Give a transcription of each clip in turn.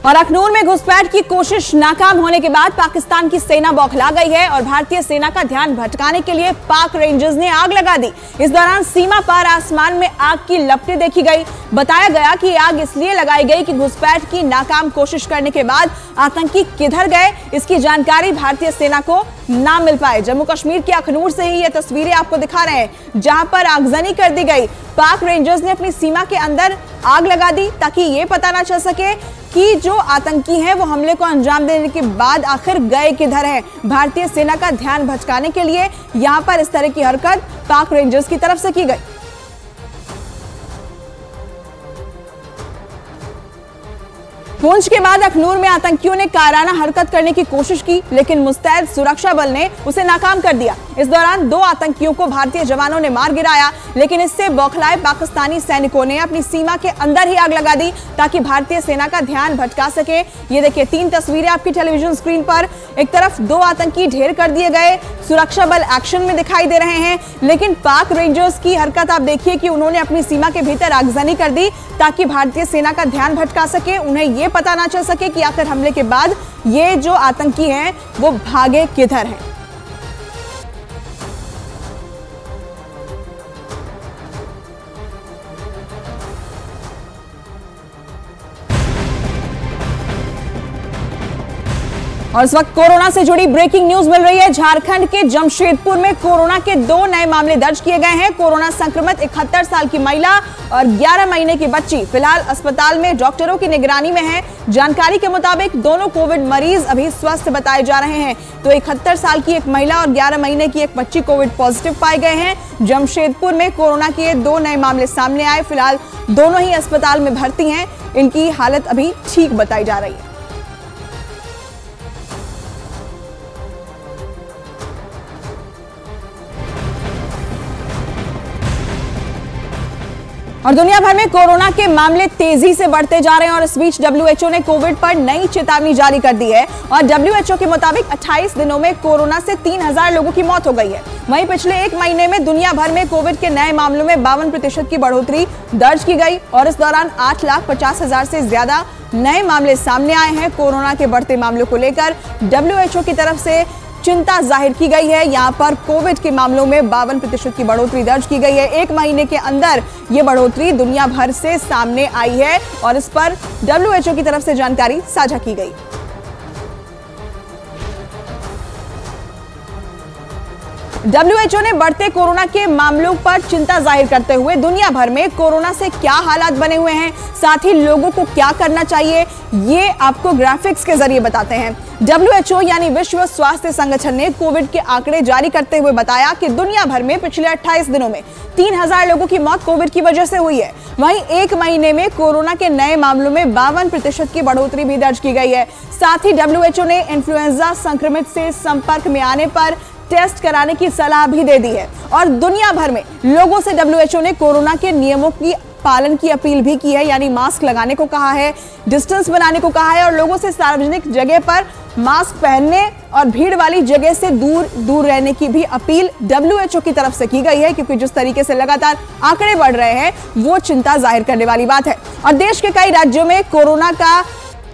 और अखनूर में घुसपैठ की कोशिश नाकाम होने के बाद पाकिस्तान की सेना बौखला गई है और भारतीय सेना का ध्यान भटकाने के लिए पाक रेंजर्स ने आग लगा दी। इस दौरान सीमा पार आसमान में आग की लपटें देखी गई। बताया गया कि आग इसलिए लगाई गई कि घुसपैठ की नाकाम कोशिश करने के बाद आतंकी किधर गए, इसकी जानकारी भारतीय सेना को ना मिल पाए। जम्मू कश्मीर के अखनूर से ही ये तस्वीरें आपको दिखा रहे हैं, जहां पर आगजनी कर दी गई। पाक रेंजर्स ने अपनी सीमा के अंदर आग लगा दी ताकि ये पता ना चल सके कि जो आतंकी हैं वो हमले को अंजाम देने के बाद आखिर गए किधर हैं। भारतीय सेना का ध्यान भटकाने के लिए यहां पर इस तरह की हरकत पाक रेंजर्स की तरफ से की गई। पूंछ के बाद अखनूर में आतंकियों ने कायराना हरकत करने की कोशिश की, लेकिन मुस्तैद सुरक्षा बल ने उसे नाकाम कर दिया। इस दौरान 2 आतंकियों को भारतीय जवानों ने मार गिराया, लेकिन इससे बौखलाए पाकिस्तानी सैनिकों ने अपनी सीमा के अंदर ही आग लगा दी ताकि भारतीय सेना का ध्यान भटका सके। ये देखिए 3 तस्वीरें आपकी टेलीविजन स्क्रीन पर। एक तरफ 2 आतंकी ढेर कर दिए गए, सुरक्षा बल एक्शन में दिखाई दे रहे हैं, लेकिन पाक रेंजर्स की हरकत आप देखिए कि उन्होंने अपनी सीमा के भीतर आगजनी कर दी ताकि भारतीय सेना का ध्यान भटका सके, उन्हें यह पता ना चल सके कि आखिर हमले के बाद ये जो आतंकी हैं वो भागे किधर हैं। और इस वक्त कोरोना से जुड़ी ब्रेकिंग न्यूज मिल रही है। झारखंड के जमशेदपुर में कोरोना के 2 नए मामले दर्ज किए गए हैं। कोरोना संक्रमित 71 साल की महिला और 11 महीने की बच्ची फिलहाल अस्पताल में डॉक्टरों की निगरानी में है। जानकारी के मुताबिक दोनों कोविड मरीज अभी स्वस्थ बताए जा रहे हैं। तो 71 साल की एक महिला और 11 महीने की एक बच्ची कोविड पॉजिटिव पाए गए हैं। जमशेदपुर में कोरोना के 2 नए मामले सामने आए। फिलहाल दोनों ही अस्पताल में भर्ती हैं। इनकी हालत अभी ठीक बताई जा रही है। और दुनिया भर में कोरोना के मामले तेजी से बढ़ते जा रहे हैं और इस बीच WHO ने कोविड पर नई चेतावनी जारी कर दी है और WHO के मुताबिक 28 दिनों में कोरोना से 3000 लोगों की मौत हो गई है। वहीं पिछले 1 महीने में दुनिया भर में कोविड के नए मामलों में 52% की बढ़ोतरी दर्ज की गई और इस दौरान 8,50,000 से ज्यादा नए मामले सामने आए हैं। कोरोना के बढ़ते मामलों को लेकर WHO की तरफ से चिंता जाहिर की गई है। यहां पर कोविड के मामलों में 52% की बढ़ोतरी दर्ज की गई है। 1 महीने के अंदर यह बढ़ोतरी दुनिया भर से सामने आई है और इस पर WHO की तरफ से जानकारी साझा की गई। WHO ने बढ़ते कोरोना के मामलों पर चिंता जाहिर करते हुए दुनिया भर में कोरोना से क्या हालात बने हुए हैं, साथ ही लोगों को क्या करना चाहिए, ये आपको ग्राफिक्स के जरिए बताते हैं। WHO यानी विश्व स्वास्थ्य संगठन ने कोविड के आंकड़े जारी करते हुए बताया कि दुनिया भर में पिछले 28 दिनों में 3000 लोगों की मौत कोविड की वजह से हुई है। वहीं 1 महीने में कोरोना के नए मामलों में 52% की बढ़ोतरी भी दर्ज की गई है। साथ ही WHO ने इन्फ्लुएंजा संक्रमित से संपर्क में आने पर टेस्ट कराने की सलाह भी दे दी है और दुनिया भर में लोगों से WHO ने कोरोना के नियमों की पालन की अपील भी की है, यानी मास्क लगाने को कहा है, डिस्टेंस बनाने को कहा है और लोगों से सार्वजनिक जगह पर मास्क पहनने और भीड़ वाली जगह से दूर रहने की भी अपील WHO की तरफ से की गई है, क्योंकि जिस तरीके से लगातार आंकड़े बढ़ रहे हैं वो चिंता जाहिर करने वाली बात है। और देश के कई राज्यों में कोरोना का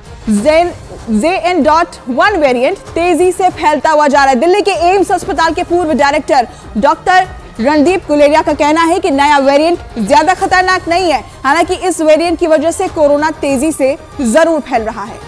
JN.1 वेरिएंट तेजी से फैलता हुआ जा रहा है। दिल्ली के एम्स अस्पताल के पूर्व डायरेक्टर डॉक्टर रणदीप गुलेरिया का कहना है कि नया वेरिएंट ज्यादा खतरनाक नहीं है, हालांकि इस वेरिएंट की वजह से कोरोना तेजी से जरूर फैल रहा है।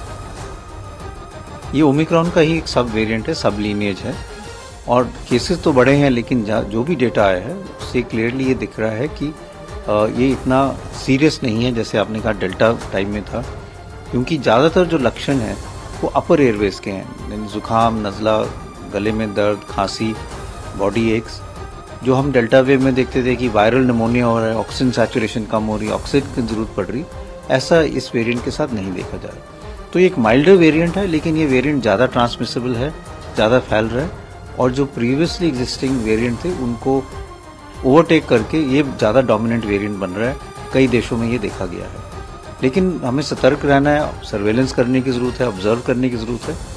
ये ओमिक्रॉन का ही एक सब वेरिएंट है, सब लीनिएज है और केसेस तो बड़े हैं, लेकिन जो भी डेटा आया है उससे क्लियरली ये दिख रहा है कि ये इतना सीरियस नहीं है जैसे आपने कहा डेल्टा टाइम में था, क्योंकि ज़्यादातर जो लक्षण हैं वो अपर एयरवेज के हैं, जुकाम, नज़ला, गले में दर्द, खांसी, बॉडी एक्स। जो हम डेल्टा वेव में देखते थे कि वायरल निमोनिया हो रहा है, ऑक्सीजन सैचुरेशन कम हो रही है, ऑक्सीजन की जरूरत पड़ रही, ऐसा इस वेरिएंट के साथ नहीं देखा जा रहा। तो ये एक माइल्डर वेरिएंट है, लेकिन ये वेरिएंट ज़्यादा ट्रांसमिसेबल है, ज़्यादा फैल रहा है और जो प्रीवियसली एग्जिस्टिंग वेरिएंट थे उनको ओवरटेक करके ये ज़्यादा डोमिनेंट वेरिएंट बन रहा है। कई देशों में ये देखा गया है, लेकिन हमें सतर्क रहना है, सर्वेलेंस करने की ज़रूरत है, ऑब्जर्व करने की ज़रूरत है